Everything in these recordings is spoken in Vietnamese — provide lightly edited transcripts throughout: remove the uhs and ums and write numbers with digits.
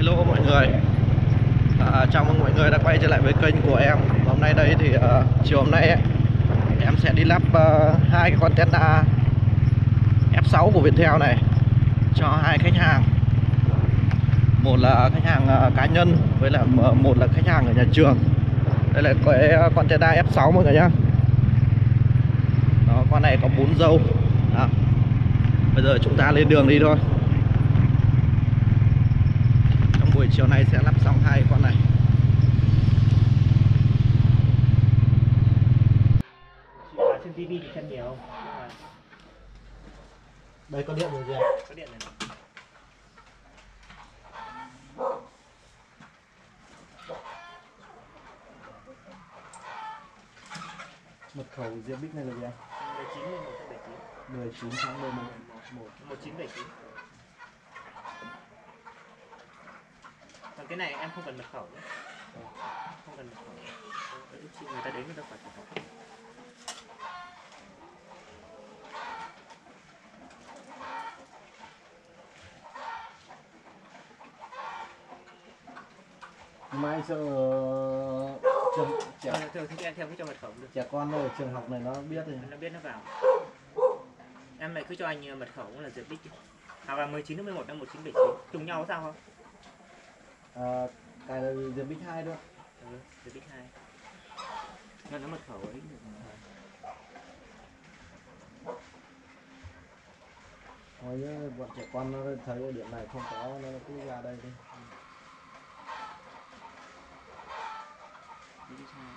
Hello mọi người, chào mừng mọi người đã quay trở lại với kênh của em. Hôm nay đây thì chiều hôm nay ấy, em sẽ đi lắp hai cái con Tesla F6 của Viettel này cho hai khách hàng. Một là khách hàng cá nhân với là một là khách hàng ở nhà trường. Đây là cái con Tesla F6 mọi người nhá. Đó, con này có 4 dâu. Đó. Bây giờ chúng ta lên đường đi thôi. Trong buổi chiều nay sẽ lắp xong hai con này. Trên TV thì xem nhiều nhưng mà Đây có điện rồi gì ạ? có điện này. Mật khẩu Diệp Bích này là gì ạ? 19 lên 179. 19 tháng 11 1979. Còn cái này em không cần mật khẩu nhé. Không cần mật khẩu. Chị người ta đến người ta phải mật khẩu. Mai sợ trường trẻ Thường thì em theo cứ cho mật khẩu được. trẻ con ở trường học này nó biết rồi. Nó biết nó vào. Em lại cứ cho anh mật khẩu là Diệp Bích. Hoặc là 19 đến 11 năm 1979. Trùng nhau sao không? Cái là Diệp Bích 2 thôi. Diệp Bích 2. Nó mật khẩu ấy. Hồi như bọn trẻ con nó thấy ở điểm này không có nó cứ ra đây đi. Diệp Bích 2.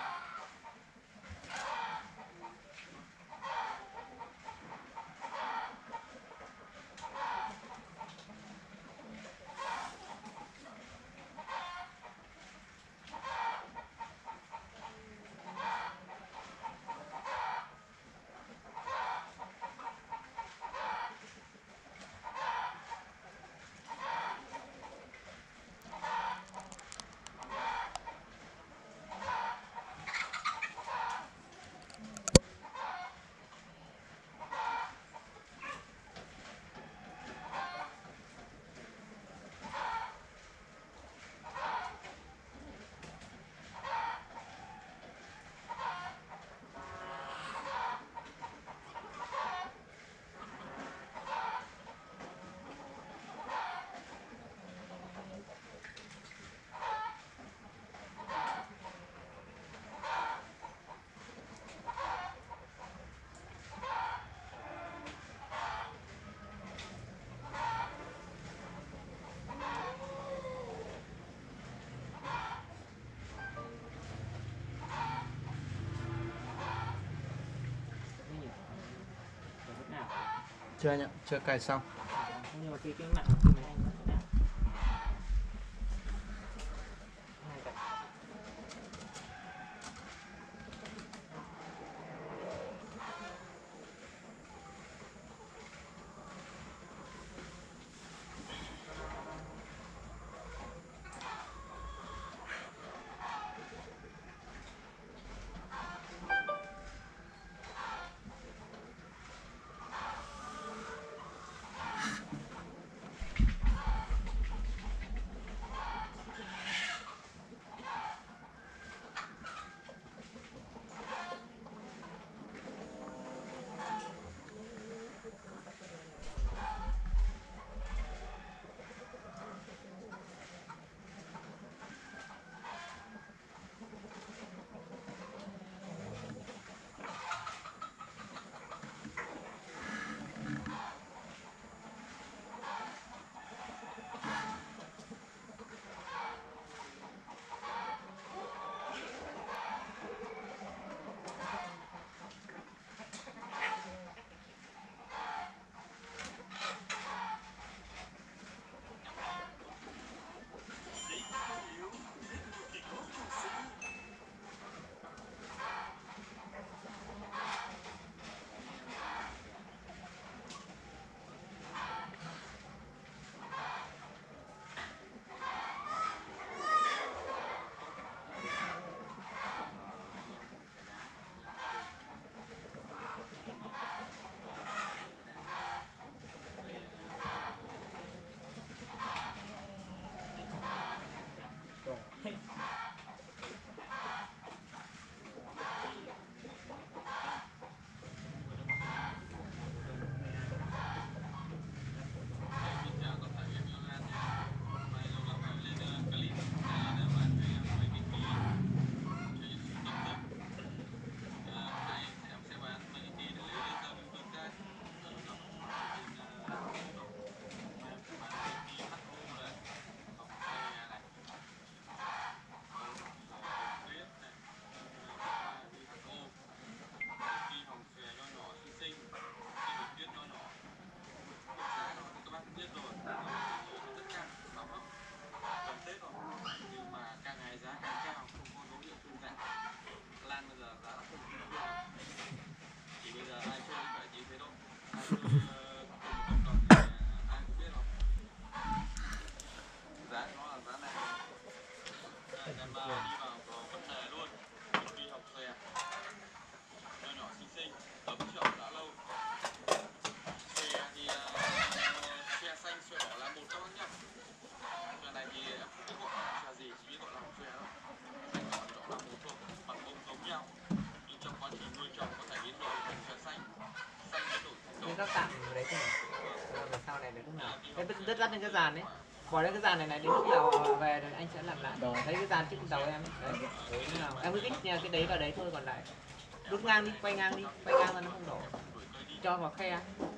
Chưa anh ạ, chưa cài xong. Nhưng mà cái mạng của máy anh nó thế nào? Hai cái. Nhưng các tạm đấy thì về sau này đến lúc nào cái rất dắt lên cái dàn đấy, bỏ lên cái dàn này đến lúc nào về rồi anh sẽ làm lại. Thấy cái dàn trước tàu em đấy, lúc nào em cứ kích cái đấy vào đấy thôi, còn lại rút ngang đi, quay ngang ra nó không đổ, cho vào khe.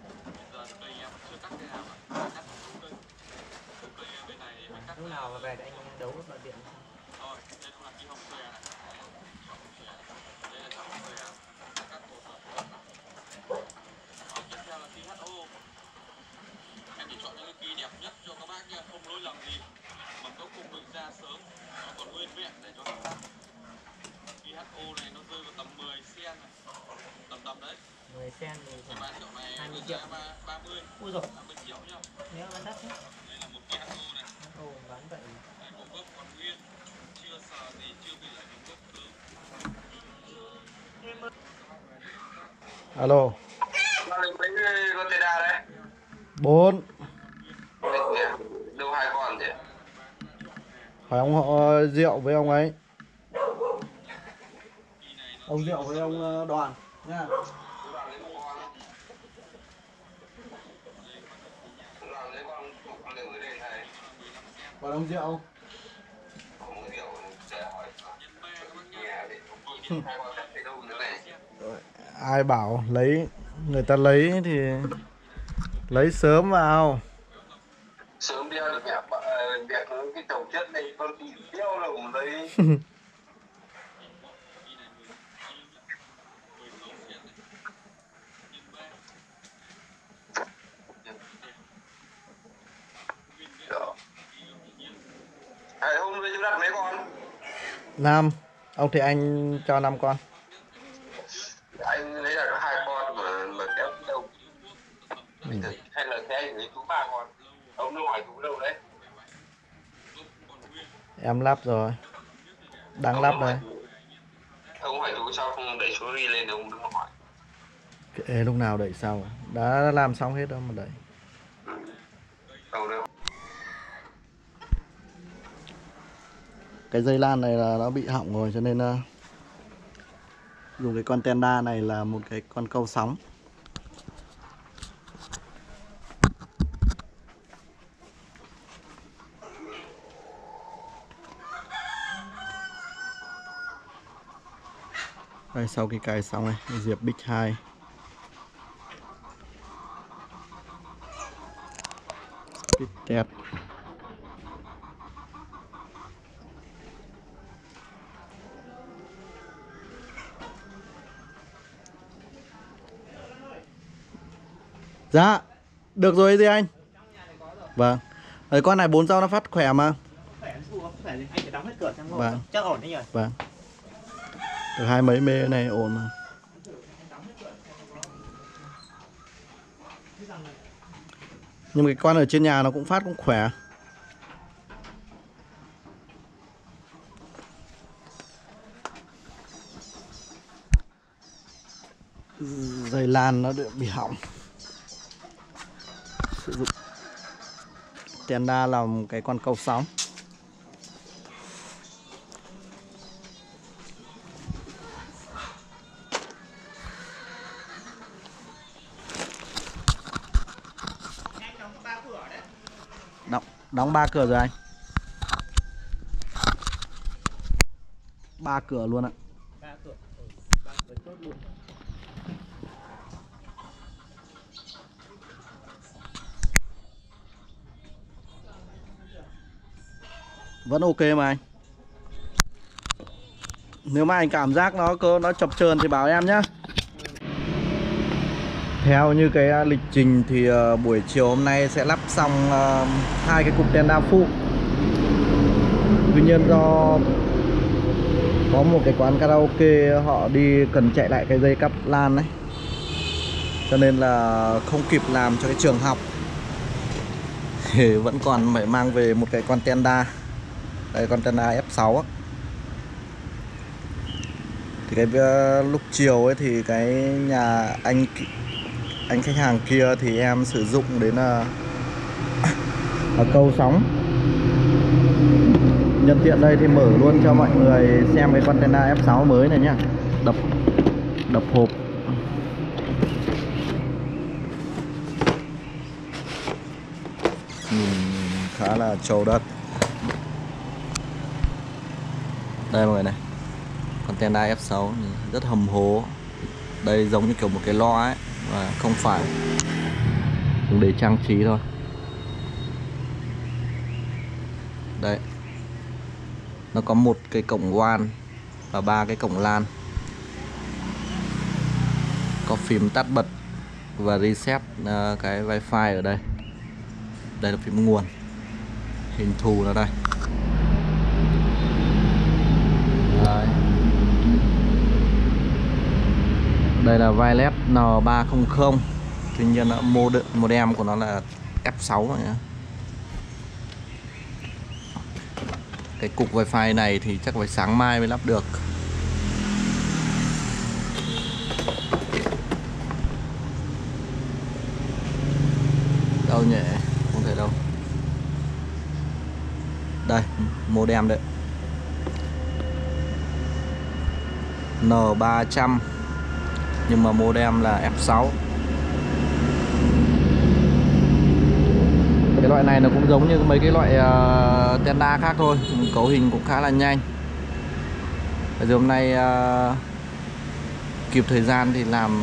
Lúc nào mà về thì anh đấu vào điện. Em chỉ chọn những cái ký đẹp nhất cho các bác nha, không lỗi lầm gì. Mầm gốc cùng mình ra sớm, nó còn nguyên vẹn để cho các bác. IHO này nó rơi vào tầm 10 sen này, tầm đấy. 10 sen thì cái bán triệu này 20 triệu. 30. Ui rồi. 30 triệu nhá. Nếu bán đắt thế. Đây là một IHO này. Ồ, bán vậy. Đây một gốc còn nguyên, chưa sờ gì, chưa bị lại một gốc cứng. Alo. Mấy Rotterdam đấy. 4. Đâu 2 con thế? Hỏi ông họ Diệu với ông ấy. Ông Diệu với ông Đoàn nha. Còn ông Diệu. Ai bảo lấy, người ta lấy thì lấy sớm vào. Sớm đeo được mẹ cái chồng chất này con bị đeo lồng đấy. Hôm nay chúng đặt mấy con? 5. Ông thì anh cho 5 con. Anh lấy là có 2 con mà kéo đâu. Hay là thế anh lấy chú 3 con. Ông đâu hỏi chú đâu đấy? Em lắp rồi. Đang lắp đây. Ông hỏi chú sao không đẩy số ghi lên, ông đừng hỏi. Kệ, lúc nào đẩy sau. Đã làm xong hết đâu mà đẩy. Đâu đâu. Cái dây lan này là nó bị hỏng rồi cho nên dùng cái con tenda này là một cái con câu sóng. Đây, sau khi cài xong này, diệp bích 2. Bích tẹt. Dạ, được rồi gì anh? Vâng. Đấy, con này 4 rau nó phát khỏe mà. Khỏe gì? Anh phải đóng hết cửa xem ngồi. Vâng. Chắc ổn đấy nhỉ? Vâng. Được 20 mấy mê này ổn mà. Nhưng mà cái con ở trên nhà nó cũng phát cũng khỏe. Dây lan nó bị hỏng. Sử dụng tenda làm cái con câu sóng. Đóng 3 cửa rồi anh. 3 cửa luôn ạ. 3 cửa. 3 cửa chốt luôn. Vẫn ok mà anh. Nếu mà anh cảm giác nó chập chờn thì bảo em nhá. Theo như cái lịch trình thì buổi chiều hôm nay sẽ lắp xong 2 cái cục tenda phụ. Tuy nhiên do có một cái quán karaoke họ đi cần chạy lại cái dây cắp lan đấy, cho nên là không kịp làm cho cái trường học. Thì vẫn còn phải mang về một cái con tenda. Đây, con tenda F6 á. Thì cái lúc chiều ấy thì cái nhà anh khách hàng kia thì em sử dụng đến là câu sóng. Nhân tiện đây thì mở luôn cho mọi người xem cái con Tenda F6 mới này nhá. Đập hộp. Khá là trâu đất. Đây mọi người này, con Tenda F6 rất hầm hố. Đây giống như kiểu một cái loa ấy, và không phải dùng để trang trí thôi. Đây, nó có một cái cổng WAN và 3 cái cổng LAN, có phím tắt bật và reset cái wifi ở đây. Đây là phím nguồn, hình thù ở đây. Đấy. Đây là Wireless N300. Tuy nhiên modem của nó là F6 rồi nhá. Cái cục wifi này thì chắc phải sáng mai mới lắp được. Đâu nhỉ? Không thể đâu. Đây, modem đấy. N300 nhưng mà modem là F6. Cái loại này nó cũng giống như mấy cái loại Tenda khác thôi, cấu hình cũng khá là nhanh. Bây giờ hôm nay kịp thời gian thì làm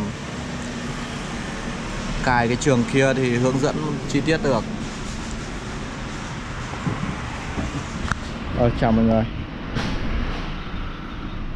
cài cái trường kia thì hướng dẫn chi tiết được. Chào mọi người.